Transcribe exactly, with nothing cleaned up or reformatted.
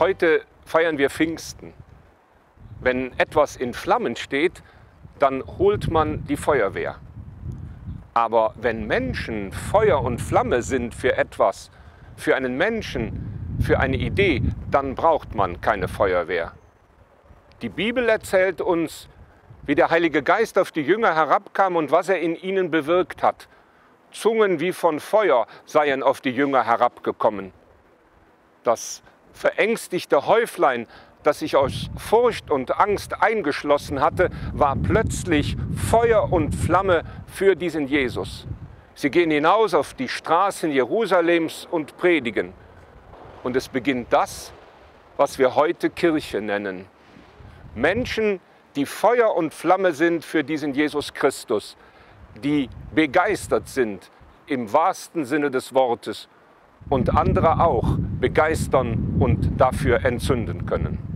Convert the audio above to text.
Heute feiern wir Pfingsten. Wenn etwas in Flammen steht, dann holt man die Feuerwehr. Aber wenn Menschen Feuer und Flamme sind für etwas, für einen Menschen, für eine Idee, dann braucht man keine Feuerwehr. Die Bibel erzählt uns, wie der Heilige Geist auf die Jünger herabkam und was er in ihnen bewirkt hat. Zungen wie von Feuer seien auf die Jünger herabgekommen. Das verängstigte Häuflein, das sich aus Furcht und Angst eingeschlossen hatte, war plötzlich Feuer und Flamme für diesen Jesus. Sie gehen hinaus auf die Straßen Jerusalems und predigen. Und es beginnt das, was wir heute Kirche nennen. Menschen, die Feuer und Flamme sind für diesen Jesus Christus, die begeistert sind im wahrsten Sinne des Wortes und andere auch begeistern und dafür entzünden können.